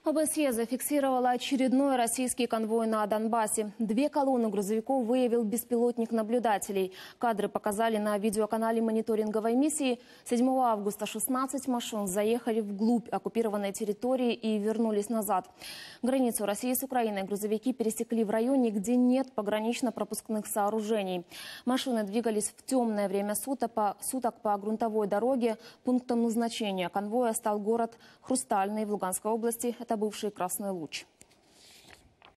ОБСЕ зафиксировала очередной российский конвой на Донбассе. 2 колонны грузовиков выявил беспилотник наблюдателей. Кадры показали на видеоканале мониторинговой миссии. 7 августа 16 машин заехали вглубь оккупированной территории и вернулись назад. Границу России с Украиной грузовики пересекли в районе, где нет погранично-пропускных сооружений. Машины двигались в темное время суток по грунтовой дороге. Пунктом назначения конвоя стал город Хрустальный в Луганской области. Это бывший Красный Луч.